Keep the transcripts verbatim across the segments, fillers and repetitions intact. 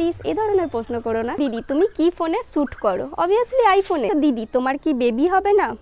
Please এ ধরনের প্রশ্ন করো না। দিদি তুমি কি ফোনে শ্যুট করো? অবভিয়াসলি আইফোনে। দিদি তোমার কি বেবি হবে না?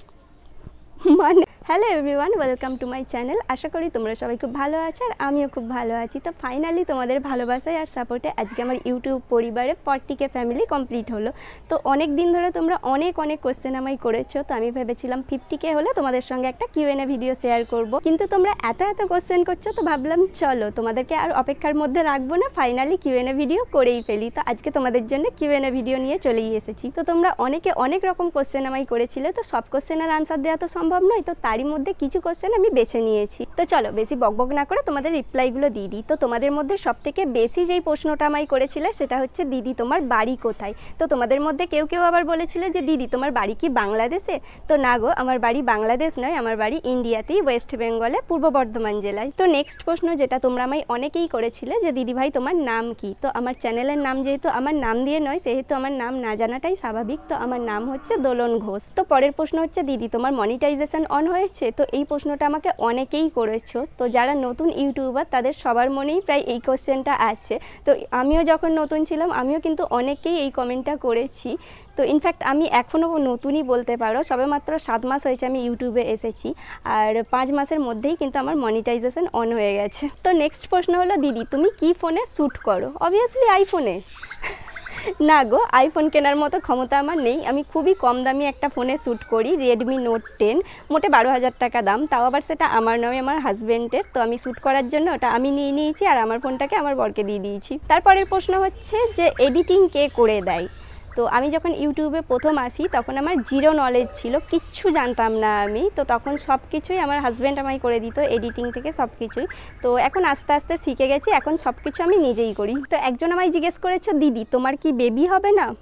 মানে hello everyone, welcome to my channel. আশা করি তোমরা সবাই খুব ভালো আছো আর আমিও খুব ভালো আছি। তো ফাইনালি তোমাদের ভালোবাসায় আর সাপোর্টে আজকে আমার ইউটিউব পরিবারে ফর্টি কে ফ্যামিলি কমপ্লিট হলো। তো অনেক দিন ধরে তোমরা অনেক অনেক কোশ্চেন আমায় করেছো, তো আমি ভেবেছিলাম ফিফটি কে হলে তোমাদের সঙ্গে একটা কিউএনএ ভিডিও শেয়ার করব, কিন্তু তোমরা এত এত কোশ্চেন করছো তো ভাবলাম চলো তোমাদেরকে আর অপেক্ষার মধ্যে রাখবো না, ফাইনালি কিউএনএ ভিডিও করেই ফেলি। তো আজকে তোমাদের জন্য কিউএনএ ভিডিও নিয়ে চলেই এসেছি। তো তোমরা অনেকে অনেক রকম কোশ্চেন আমায় করেছিলে, তো সব কোশ্চেনের আনসার দেওয়া তো সম্ভব নয়, তো তারই মধ্যে কিছু কোশ্চেন আমি বেছে নিয়েছি। তো চলো বেশি বকবক না করে তোমাদের রিপ্লাইগুলো দিয়ে দিই। তো তোমাদের মধ্যে সব থেকে বেশি যেই প্রশ্নটা আমায় করেছিলে সেটা হচ্ছে দিদি তোমার বাড়ি কোথায়। তো তোমাদের মধ্যে কেউ কেউ আবার বলেছিলে যে দিদি তোমার বাড়ি কি বাংলাদেশে? তো না গো, আমার বাড়ি বাংলাদেশ নয়, আমার বাড়ি ইন্ডিয়াতেই, ওয়েস্ট বেঙ্গলে, পূর্ব বর্ধমান জেলায়। তো নেক্সট প্রশ্ন যেটা তোমরা আমায় অনেকেই করেছিলে যে দিদি ভাই তোমার নাম কি। তো আমার চ্যানেলের নাম যেহেতু আমার নাম দিয়ে নয়, সেহেতু আমার নাম না জানাটাই স্বাভাবিক। তো আমার নাম হচ্ছে দোলন ঘোষ। তো পরের প্রশ্ন হচ্ছে দিদি তোমার মনিটাইজেশন অন হয়েছে? তো এই প্রশ্নটা আমাকে অনেকেই করেছো। তো যারা নতুন ইউটিউবার তাদের সবার মনেই প্রায় এই কোশ্চেনটা আছে। তো আমিও যখন নতুন ছিলাম আমিও কিন্তু অনেকেই এই কমেন্টটা করেছি। তো ইনফ্যাক্ট আমি এখনও নতুনই বলতে পারো, সবে মাত্র সাত মাস হয়েছে আমি ইউটিউবে এসেছি, আর পাঁচ মাসের মধ্যেই কিন্তু আমার মনিটাইজেশন অন হয়ে গেছে। তো নেক্সট প্রশ্ন হলো দিদি তুমি কি ফোনে শ্যুট করো? অবভিয়াসলি আইফোনে। না গো, আইফোন কেনার মতো ক্ষমতা আমার নেই। আমি খুবই কম দামি একটা ফোনে শ্যুট করি, রেডমি নোট টেন, মোটে বারো হাজার টাকা দাম, তাও আবার সেটা আমার নয়, আমার হাজব্যান্ডের। তো আমি শ্যুট করার জন্য ওটা আমি নিয়ে নিয়েছি আর আমার ফোনটাকে আমার বরকে দিয়ে দিয়েছি। তারপরের প্রশ্ন হচ্ছে যে এডিটিং কে করে দেয়। তো আমি যখন ইউটিউবে প্রথম আসি তখন আমার জিরো নলেজ ছিল, কিচ্ছু জানতাম না আমি। তো তখন সব কিছুই আমার হাজব্যান্ড আমায় করে দিত, এডিটিং থেকে সব কিছুই। তো এখন আস্তে আস্তে শিখে গেছি, এখন সব কিছু আমি নিজেই করি। তো একজন আমায় জিজ্ঞেস করেছো দিদি তোমার কি বেবি হবে না?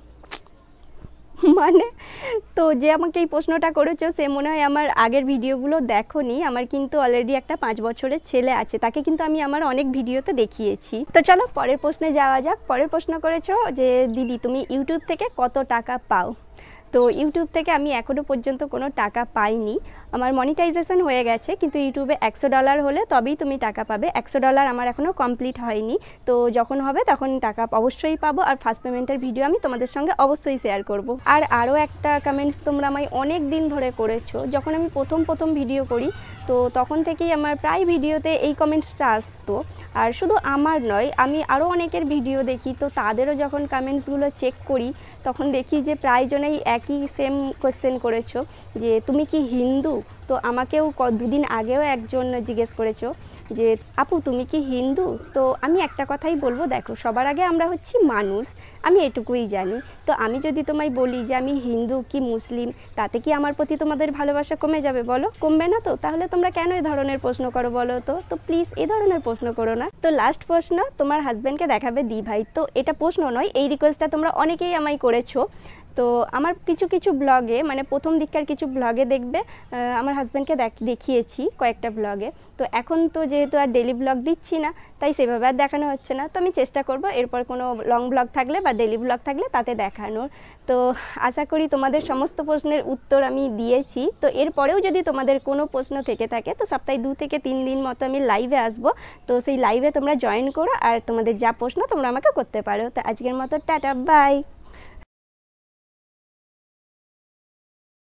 মানে তো যে আমাকে এই প্রশ্নটা করেছো সে মনে হয় আমার আগের ভিডিওগুলো দেখোনি। আমার কিন্তু অলরেডি একটা পাঁচ বছরের ছেলে আছে, তাকে কিন্তু আমি আমার অনেক ভিডিওতে দেখিয়েছি। তো চলো পরের প্রশ্নে যাওয়া যাক। পরের প্রশ্ন করেছো যে দিদি তুমি ইউটিউব থেকে কত টাকা পাও? তো ইউটিউব থেকে আমি এখনও পর্যন্ত কোনো টাকা পাইনি। আমার মনিটাইজেশন হয়ে গেছে, কিন্তু ইউটিউবে একশো ডলার হলে তবেই তুমি টাকা পাবে। একশো ডলার আমার এখনও কমপ্লিট হয়নি, তো যখন হবে তখন টাকা অবশ্যই পাবো, আর ফার্স্ট পেমেন্টের ভিডিও আমি তোমাদের সঙ্গে অবশ্যই শেয়ার করব। আর আরও একটা কমেন্টস তোমরা আমায় অনেক দিন ধরে করেছো, যখন আমি প্রথম প্রথম ভিডিও করি তো তখন থেকেই আমার প্রায় ভিডিওতে এই কমেন্টসটা আসতো। আর শুধু আমার নয়, আমি আরও অনেকের ভিডিও দেখি, তো তাদেরও যখন কমেন্টসগুলো চেক করি তখন দেখি যে প্রায়জনেই একই সেম কোয়েশ্চেন করেছো যে তুমি কি হিন্দু। তো আমাকেও দুদিন আগেও একজন জিজ্ঞেস করেছো যে আপু তুমি কি হিন্দু। তো আমি একটা কথাই বলবো, দেখো সবার আগে আমরা হচ্ছি মানুষ, আমি এটুকুই জানি। তো আমি যদি তোমায় বলি যে আমি হিন্দু কি মুসলিম, তাতে কি আমার প্রতি তোমাদের ভালোবাসা কমে যাবে? বলো, কমবে না তো। তাহলে তোমরা কেন এই ধরনের প্রশ্ন করো বলো তো? তো প্লিজ এই ধরনের প্রশ্ন করো না। তো লাস্ট প্রশ্ন, তোমার হাজব্যান্ডকে দেখাবে দি ভাই। তো এটা প্রশ্ন নয়, এই রিকোয়েস্টটা তোমরা অনেকেই আমায় করেছো। তো আমার কিছু কিছু ব্লগে, মানে প্রথম দিককার কিছু ব্লগে দেখবে আমার হাজব্যান্ডকে দেখিয়েছি কয়েকটা ব্লগে। তো এখন তো যেহেতু আর ডেলি ব্লগ দিচ্ছি না, তাই সেভাবে আর দেখানো হচ্ছে না। তো আমি চেষ্টা করব এরপর কোনো লং ব্লগ থাকলে বা ডেলি ব্লগ থাকলে তাতে দেখানোর। তো আশা করি তোমাদের সমস্ত প্রশ্নের উত্তর আমি দিয়েছি। তো এরপরেও যদি তোমাদের কোনো প্রশ্ন থেকে থাকে তো সপ্তাহে দু থেকে তিন দিন মতো আমি লাইভে আসবো। তো সেই লাইভে তোমরা জয়েন করো আর তোমাদের যা প্রশ্ন তোমরা আমাকে করতে পারো। তো আজকের মতো টাটা, বাই।